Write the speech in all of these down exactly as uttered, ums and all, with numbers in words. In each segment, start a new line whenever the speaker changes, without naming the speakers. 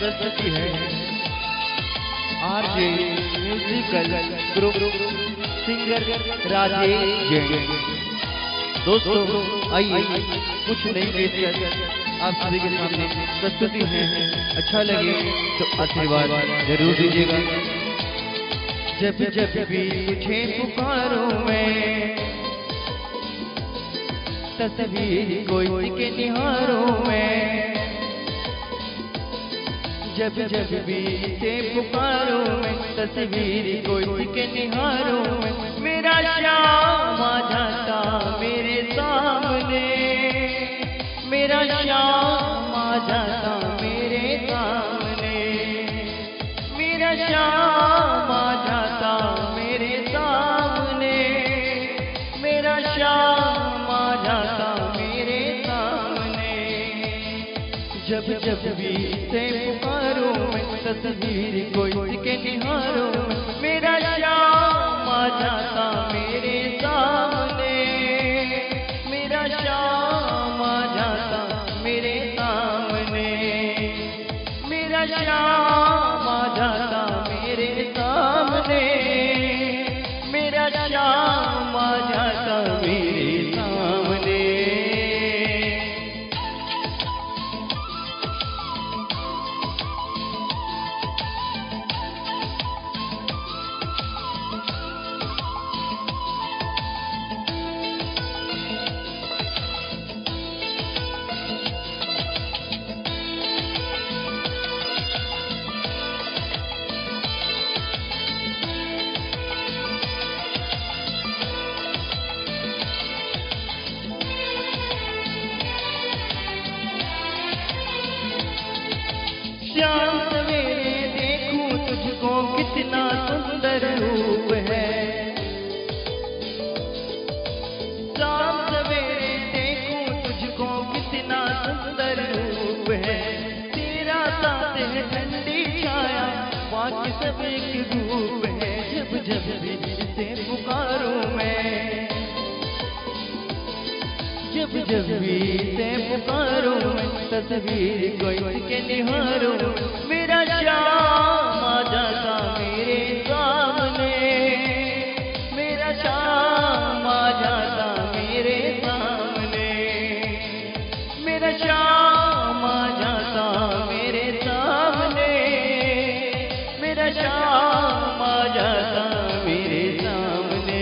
प्रस्तुति है RJ musical group singer Rajesh Jain. दोस्तों आइए कुछ नई पेशकश आप सभी के सामने प्रस्तुति है। अच्छा लगे तो आशीर्वाद जरूर दीजिएगा। जब जब भी तुझे पुकारूं मैं, तस्वीर कोई के निहारूं मैं। जब जब भी ते पुकारूं मैं, तस्वीर कोई के निहारूं मैं। मेरा श्याम आ जाता मेरे सामने, मेरा श्याम आ जाता मेरे सामने, मेरा श्याम आ जाता मेरे सामने, मेरा श्याम आ जाता मेरे सामने। जब जब भी ते पुकारूं मैं, तस्वीर कोई के निहारूं मैं। मेरा श्याम आ जाता मेरे सामने, मेरा श्याम आ जाता मेरे सामने, मेरा श्याम आ जाता मेरे सामने, मेरा श्याम आ जाता मेरे सामने। श्याम सवेरे देखूं तुझको कितना सुंदर रूप है, श्याम सवेरे देखूं तुझको कितना सुंदर रूप है। तेरा साथ है ठंडी छाया, बाकी सब एक रूप है। जब जब भी इसे पुकारूं मैं, जब जब भी ते पुकारूं मैं, तस्वीर कोई के निहारूं। मेरा श्याम आ जाता मेरे सामने, मेरा श्याम आ जाता मेरे सामने, मेरा श्याम आ जाता मेरे सामने, मेरा श्याम आ जाता मेरे सामने।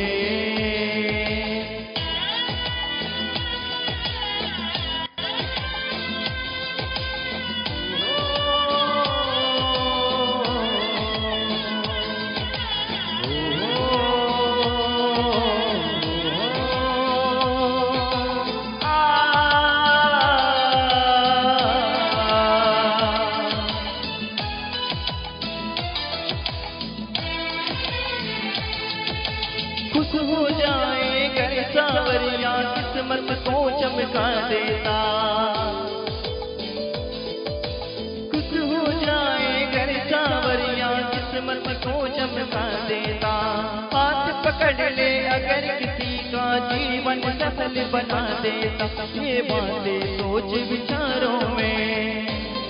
खुश हो जाए घर सावरिया, किस्मत को चमका देता। खुश हो जाए घर सावरिया, किस्मत को चमका देता। हाथ पकड़ ले अगर किसी का, जीवन सफल बना देता। ये बातें सोच विचारों में,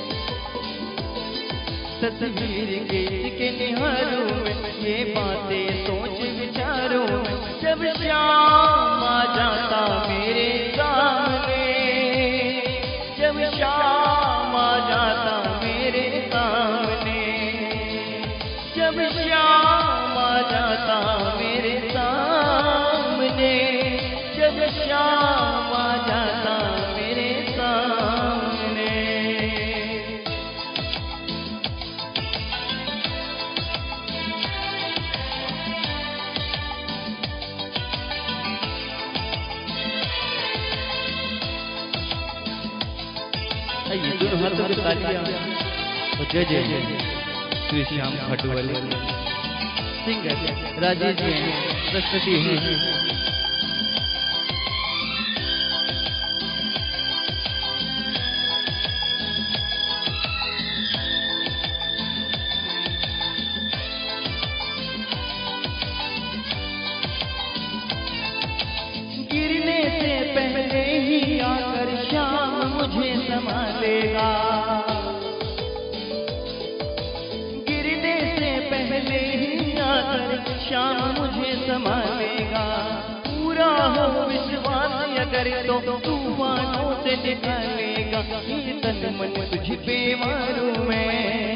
तस्वीर के निहारूं में। ये बातें सोच विचारूं में। जब श्याम आ जाता मेरे सामने, जब श्याम आ जाता मेरे सामने, जब श्याम आ जाता मेरे सामने, जब श्याम आ जाता मेरे सामने। आइए दोनों हाथों से तालियां और जय जय श्री श्याम खाटू वाले सिंगर राजेश जैन प्रस्तुति है। गिरने से पहले ही आकर श्याम मुझे समा लेगा, पहले ही आकर शाम मुझे संभालेगा। पूरा हो विश्वास अगर तो तूफानों से निकालेगा। ये तन मन तुझ पे मारूं मैं,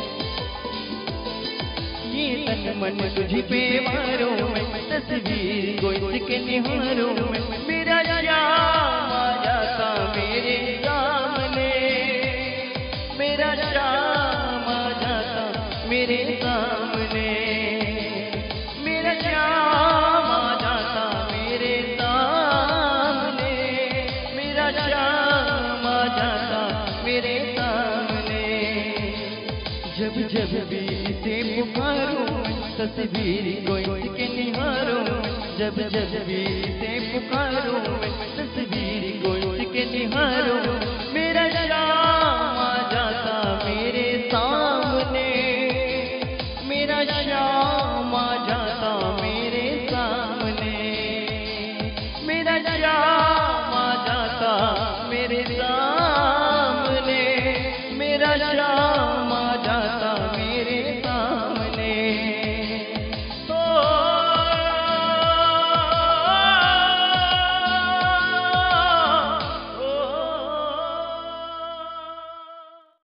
ये तन मन तुझ पे मारूं मैं, तस्वीर को इसके निहारूं मैं। मेरा श्याम आ जाता मेरे सामने, मेरा श्याम आ जाता मेरे सामने, मेरा श्याम आ जाता मेरे सामने, मेरा श्याम आ जाता मेरे सामने। जब जब भी इसे पुकारूं तस्वीर को इसके निहारूं, जब जब भी इसे पुकारूं